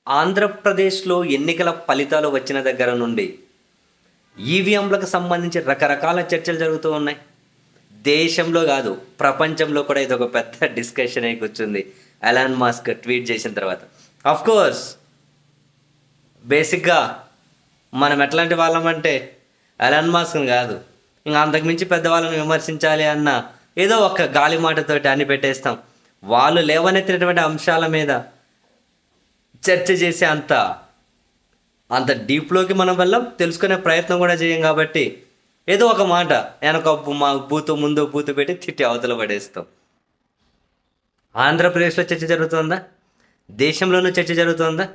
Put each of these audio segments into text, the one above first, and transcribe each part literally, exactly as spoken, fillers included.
ఆంధ్రప్రదేశ్‌లో ఎన్నికల ఫలితాలు వచ్చిన దగ్గర నుండి ఈవీఎంలకు సంబంధించి రకరకాల చర్చలు జరుగుతూ ఉన్నాయి. దేశంలో కాదు, ప్రపంచంలో కూడా ఇదొక పెద్ద డిస్కషన్ అయి కూర్చుంది. ఎలాన్ మస్క్ ట్వీట్ చేసిన తర్వాత. ఆఫ్‌కోర్స్ బేసిక్‌గా మనం ఎట్లాంటి వాళ్ళమంటే ఎలాన్ మస్క్‌ని కాదు, ఇంకా అంతకుమించి పెద్దవాళ్ళని విమర్శించాలి అన్న ఏదో ఒక గాలి మాటతోటి అన్ని పెట్టేస్తాం. వాళ్ళు లేవనెత్తినటువంటి అంశాల మీద చర్చ చేసే అంత అంత డీప్లోకి మనం వెళ్ళం, తెలుసుకునే ప్రయత్నం కూడా చేయం. కాబట్టి ఏదో ఒక మాట వెనక మా బూతు ముందు బూతు పెట్టి తిట్టి అవతల పడేస్తాం. ఆంధ్రప్రదేశ్లో చర్చ జరుగుతుందా? దేశంలోనూ చర్చ జరుగుతుందా?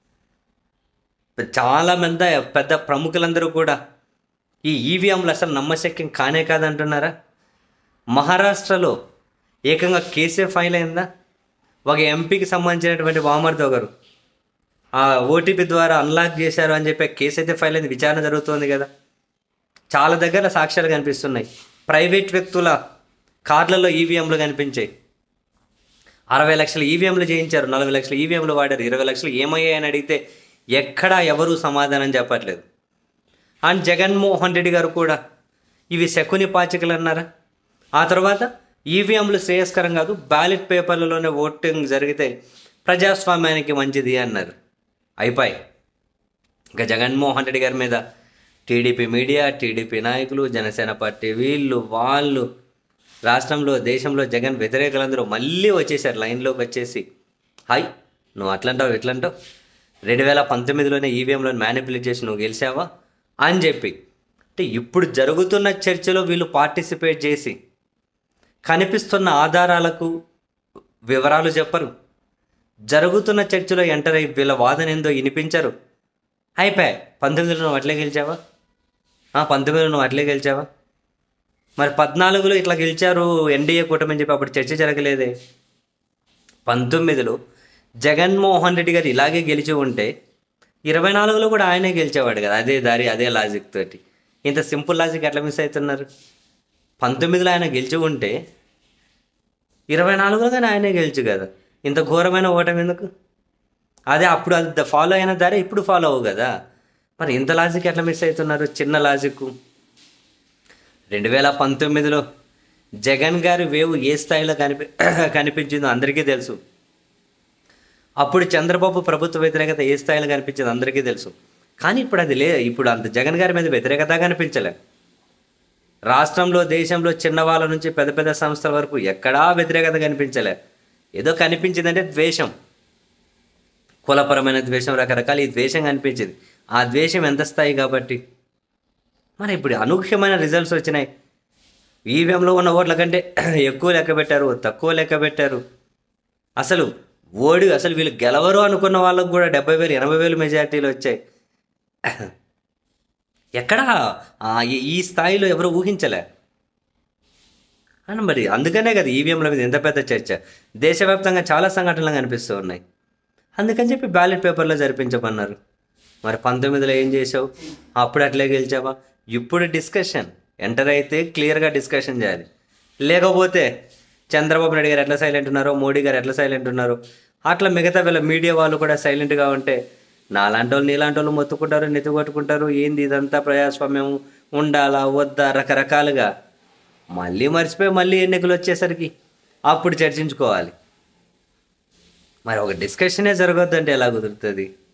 చాలా మంది పెద్ద ప్రముఖులందరూ కూడా ఈ ఈవీఎంలు అసలు నమ్మశక్యం కానే కాదంటున్నారా? మహారాష్ట్రలో ఏకంగా కేసే ఫైల్ అయిందా? ఒక ఎంపీకి సంబంధించినటువంటి వామర్దో గారు ఆ ఓటీపీ ద్వారా అన్లాక్ చేశారు అని చెప్పి కేసు అయితే ఫైల్ అయింది, విచారణ జరుగుతుంది కదా. చాలా దగ్గర సాక్ష్యాలు కనిపిస్తున్నాయి. ప్రైవేట్ వ్యక్తుల కార్లలో ఈవీఎంలు కనిపించాయి. అరవై లక్షల ఈవీఎంలు చేయించారు, నలభై లక్షల ఈవీఎంలు వాడారు, ఇరవై లక్షలు ఏమయ్యాయని అడిగితే ఎక్కడా ఎవరూ సమాధానం చెప్పట్లేదు. అండ్ జగన్మోహన్ రెడ్డి గారు కూడా ఇవి శకుని పాచికలు అన్నారా? ఆ తర్వాత ఈవీఎంలు శ్రేయస్కరం కాదు, బ్యాలెట్ పేపర్లలోనే ఓటింగ్ జరిగితే ప్రజాస్వామ్యానికి మంచిది అన్నారు. అయిపోయి ఇంకా జగన్మోహన్ రెడ్డి గారి మీద టీడీపీ మీడియా, టీడీపీ నాయకులు, జనసేన పార్టీ వీళ్ళు వాళ్ళు రాష్ట్రంలో దేశంలో జగన్ వ్యతిరేకులందరూ మళ్ళీ వచ్చేసారు లైన్లోకి వచ్చేసి, హాయ్ నువ్వు అట్లంటావు ఇట్లంటావు, రెండు వేల పంతొమ్మిదిలోనే ఈవీఎంలో మ్యానిపులేట్ చేసి నువ్వు గెలిచావా అని చెప్పి. అంటే ఇప్పుడు జరుగుతున్న చర్చలో వీళ్ళు పార్టిసిపేట్ చేసి కనిపిస్తున్న ఆధారాలకు వివరాలు చెప్పరు, జరుగుతున్న చర్చలో ఎంటర్ అయ్యి వీళ్ళ వాదన ఏందో వినిపించరు. అయిపోయాయి. పంతొమ్మిదిలో నువ్వు అట్లే గెలిచావా? పంతొమ్మిదిలో నువ్వు అట్లే గెలిచావా? మరి పద్నాలుగులో ఇట్లా గెలిచారు ఎన్డీఏ కూటమి అని చెప్పి అప్పుడు చర్చ జరగలేదే. పంతొమ్మిదిలో జగన్మోహన్ రెడ్డి గారు ఇలాగే గెలిచి ఉంటే ఇరవై నాలుగులో కూడా ఆయనే గెలిచేవాడు కదా, అదే దారి అదే లాజిక్ తోటి. ఇంత సింపుల్ లాజిక్ ఎట్లా మిస్ అవుతున్నారు? పంతొమ్మిదిలో ఆయన గెలిచి ఉంటే ఇరవై నాలుగులో కానీ ఆయనే గెలిచు కదా, ఇంత ఘోరమైన ఓటమి ఎందుకు? అదే అప్పుడు అది ఫాలో అయిన దారే ఇప్పుడు ఫాలో అవ్వు కదా. మరి ఇంత లాజిక్ ఎట్లా మిస్ అవుతున్నారు? చిన్న లాజిక్. రెండు వేల పంతొమ్మిదిలో జగన్ గారి వేవ్ ఏ స్థాయిలో కనిపి కనిపించిందో అందరికీ తెలుసు. అప్పుడు చంద్రబాబు ప్రభుత్వ వ్యతిరేకత ఏ స్థాయిలో కనిపించిందో అందరికీ తెలుసు. కానీ ఇప్పుడు అది లే ఇప్పుడు అంత జగన్ గారి మీద వ్యతిరేకత కనిపించలే. రాష్ట్రంలో దేశంలో చిన్నవాళ్ళ నుంచి పెద్ద పెద్ద సంస్థల వరకు ఎక్కడా వ్యతిరేకత కనిపించలే. ఏదో కనిపించిందంటే ద్వేషం, కులపరమైన ద్వేషం, రకరకాల ఈ ద్వేషం కనిపించింది. ఆ ద్వేషం ఎంత స్థాయి కాబట్టి మరి ఇప్పుడు అనూహ్యమైన రిజల్ట్స్ వచ్చినాయి. ఈవీఎంలో ఉన్న ఓట్ల కంటే ఎక్కువ లెక్క పెట్టారు, తక్కువ లెక్క పెట్టారు. అసలు ఓడి అసలు వీళ్ళు గెలవరు అనుకున్న వాళ్ళకు కూడా డెబ్బై వేలు ఎనభై వేలు మెజార్టీలు వచ్చాయి. ఎక్కడా ఈ స్థాయిలో ఎవరు ఊహించలే అని. మరి అందుకనే కదా ఈవీఎంల మీద ఎంత పెద్ద చర్చ. దేశవ్యాప్తంగా చాలా సంఘటనలు కనిపిస్తూ ఉన్నాయి. అందుకని చెప్పి బ్యాలెట్ పేపర్లో జరిపించమన్నారు. మరి పంతొమ్మిదిలో ఏం చేసావు? అప్పుడు అట్లే గెలిచావా? ఇప్పుడు డిస్కషన్ ఎంటర్ అయితే క్లియర్గా డిస్కషన్ చేయాలి. లేకపోతే చంద్రబాబు నాయుడు గారు ఎట్లా సైలెంట్ ఉన్నారో, మోడీ గారు ఎట్లా సైలెంట్ ఉన్నారో అట్లా మిగతా వీళ్ళ మీడియా వాళ్ళు కూడా సైలెంట్గా ఉంటే నాలాంటి వాళ్ళు నీలాంటి వాళ్ళు మొత్తుకుంటారు, నెత్తి కొట్టుకుంటారు. ఏంది ఇదంతా ప్రజాస్వామ్యం ఉండాలా వద్దా రకరకాలుగా మళ్ళీ మర్చిపోయి మళ్ళీ ఎన్నికలు వచ్చేసరికి అప్పుడు చర్చించుకోవాలి. మరి ఒక డిస్కషనే జరగొద్దంటే ఎలా కుదురుతుంది?